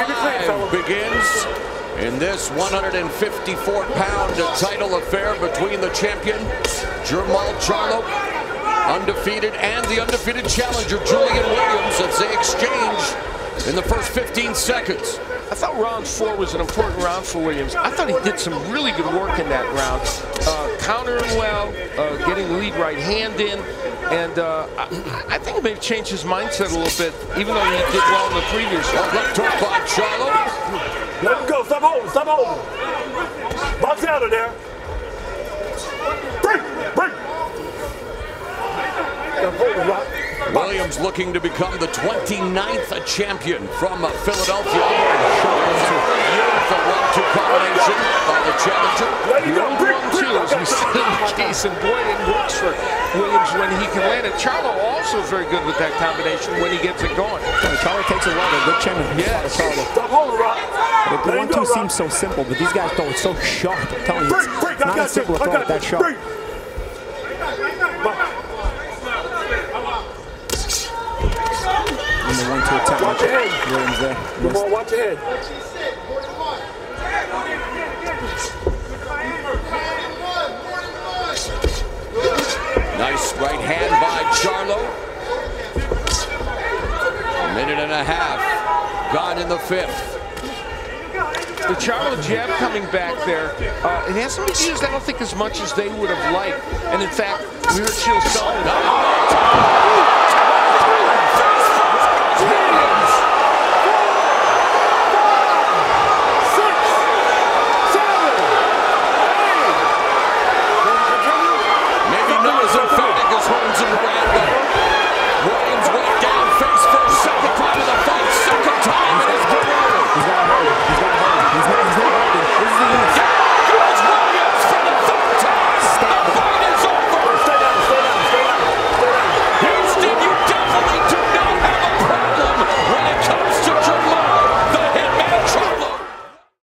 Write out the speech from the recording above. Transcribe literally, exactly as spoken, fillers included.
five begins in this one hundred fifty-four pound title affair between the champion, Jermall Charlo, undefeated, and the undefeated challenger, Julian Williams, as they exchange in the first fifteen seconds. I thought round four was an important round for Williams. I thought he did some really good work in that round. Uh, countering well, uh, getting the lead right hand in, and uh, I, I think he may have changed his mindset a little bit, even though he did well in the previous round. Left hook by Charlo. Let him go, stop holding, stop holding. Box out of there. Break, break. Stop holding, Rock. Williams looking to become the twenty-ninth champion from Philadelphia. Beautiful one two combination by the challenger. The old one two, as we said in the case, and boy, it works for Williams when he can land it. Charlo also is very good with that combination when he gets it going. Charlo takes a lot of good champion. Yes. Stop holding, Rock. The one two seems so simple, but these guys throw it so sharp. I'm telling you, it's not as simple to throw it that sharp. The one two attempt. Watch your head. Williams there. Come on, watch your head. Nice right hand by Charlo. A minute and a half gone in the fifth. The Charlo jab coming back there, uh, it hasn't been used, I don't think, as much as they would have liked. And in fact, we heard Chael Sonnen.